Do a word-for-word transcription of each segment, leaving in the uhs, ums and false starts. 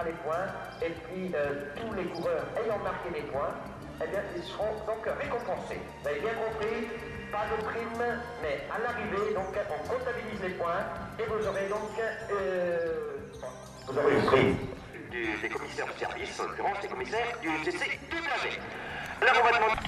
marquera les points, et puis euh, tous les coureurs ayant marqué les points, eh bien, ils seront donc récompensés. Vous avez bien compris, pas de prime, mais à l'arrivée, donc, on comptabilise les points, et vous aurez donc, euh, vous aurez une prime. Du, des commissaires de service, en l'occurrence des commissaires du C C du Blavet. Là, on va demander...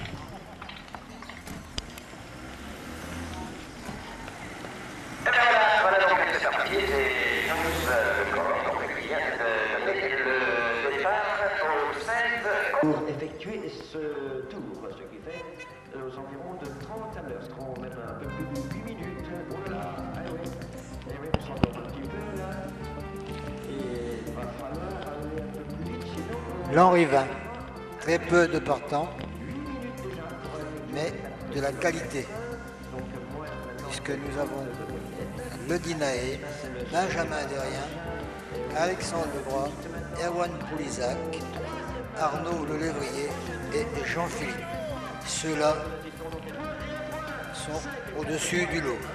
Eh bien, voilà, voilà donc c'est parti, c'est Jean-Yves Le Corps, donc qui vient de donner le départ au seize... Pour effectuer ce tour, ce qui fait aux environs de trente à l'heure, ce seront même un peu plus de huit minutes. Oh là là, ah oui, eh oui, on s'endort un petit peu là, et il va falloir aller un peu plus vite, sinon... L'Henri vingt, très peu de partants, mais de la qualité, puisque nous avons le Dinaé, Benjamin Derrien, Alexandre Lebras, Erwan Poulizac, Arnaud Le Lévrier et Jean-Philippe. Ceux-là sont au-dessus du lot.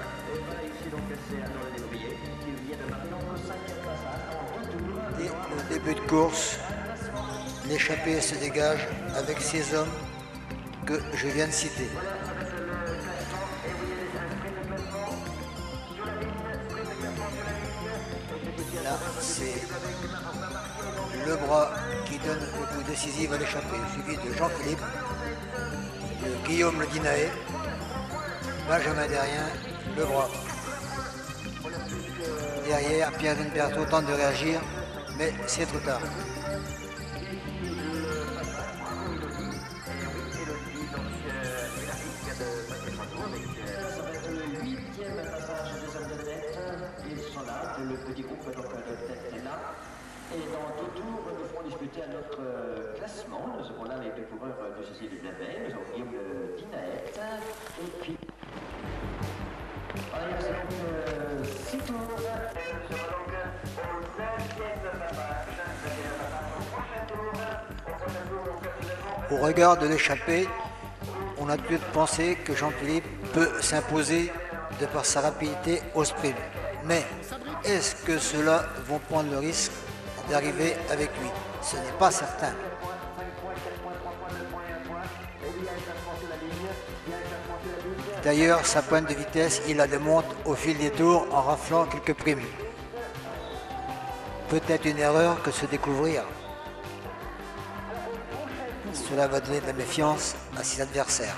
Et le début de course, l'échappée se dégage avec ces hommes que je viens de citer. Là, c'est Lebras qui donne le coup décisif à l'échappée, suivi de Jean-Philippe, de Guillaume Le Dinaé, Benjamin Derrien, Lebras. Derrière, Pierre Denberto tente de réagir, mais c'est trop tard. Le petit groupe donc, de tête est là. Et dans deux tours, nous ferons discuter à notre euh, classement. Nous avons là les deux coureurs de C C du Blavet. Nous avons Guillaume Le Dinaé. Et puis. Voilà, c'est donc euh, six tours. Et nous serons donc au cinquième passage. Au prochain tour. Au prochain tour, donc nous avons. Au regard de l'échappée, on a pu penser que Jean-Philippe peut s'imposer de par sa rapidité au sprint. Mais est-ce que ceux-là vont prendre le risque d'arriver avec lui? Ce n'est pas certain. D'ailleurs, sa pointe de vitesse, il la démonte au fil des tours en raflant quelques primes. Peut-être une erreur que se découvrir. Cela va donner de la méfiance à ses adversaires.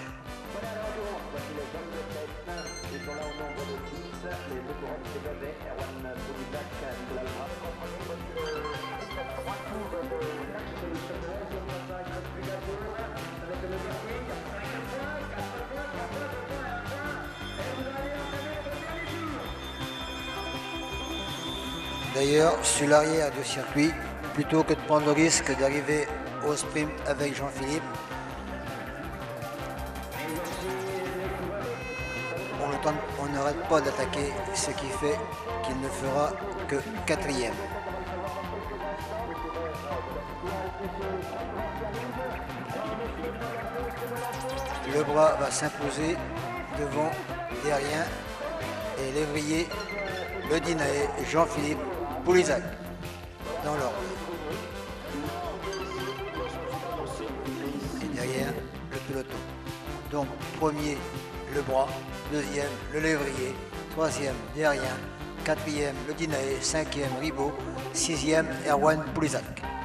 D'ailleurs, sur l'arrière du circuit, plutôt que de prendre le risque d'arriver au sprint avec Jean-Philippe, on n'arrête pas d'attaquer, ce qui fait qu'il ne fera que quatrième. Lebras va s'imposer devant Derrien et Lévrier, Le Dinaé et Jean-Philippe Poulizac dans l'ordre. Et derrière, le peloton. Donc, premier, Lebras, deuxième, Le Lévrier, troisième, Derrien, quatrième, Le Dinaé, cinquième, Ribot, sixième, Erwan Poulizac.